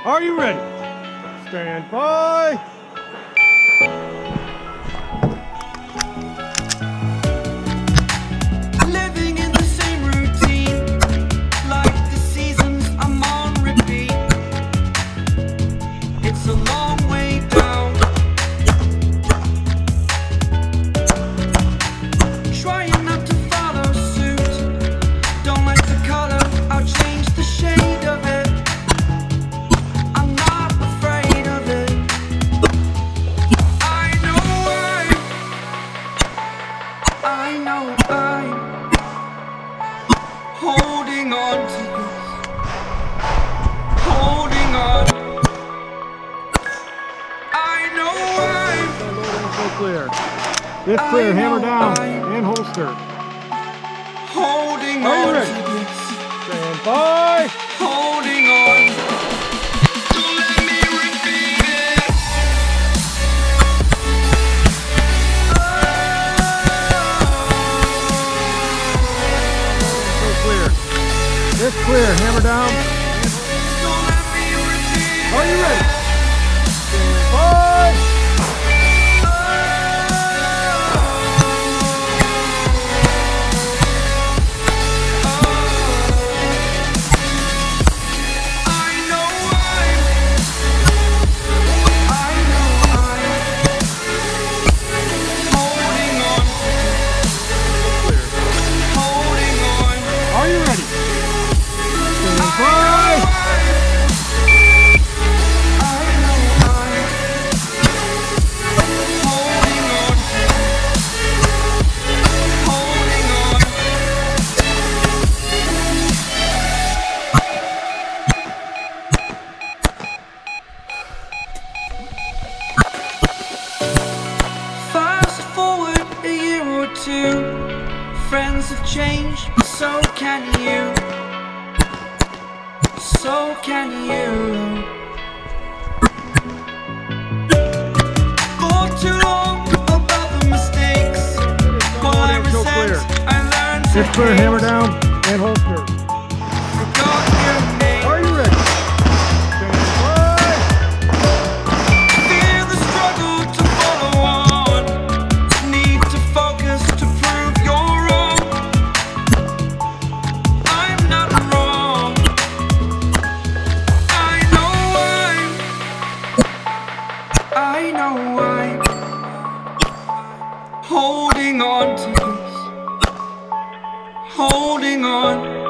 Are you ready? Stand by. Living in the same routine, like the seasons, I'm on repeat. It's a long way down. Trying not to follow suit. Don't like the color, I'll change the shade of it. I'm not afraid of it. I know I'm holding on to this. Holding on. I know So clear. This clear, hammer down and holster. holding Are you on ready? to this. Stand by. Holding on. Don't let me repeat it. So clear. This clear, hammer down. Don't let me repeat Are you it. ready? Stand by. Are you ready? Stand by. Fast forward a year or two, friends have changed, but so can you. So can you. For too long about the mistakes, while I resent, I learned to This clear, hate. hammer down and holster. Forgot your name. Are you ready? Stand by. Fear the struggle to follow on. Need to focus to prove you're wrong. I'm not wrong. I know I'm holding on to this. Holding on.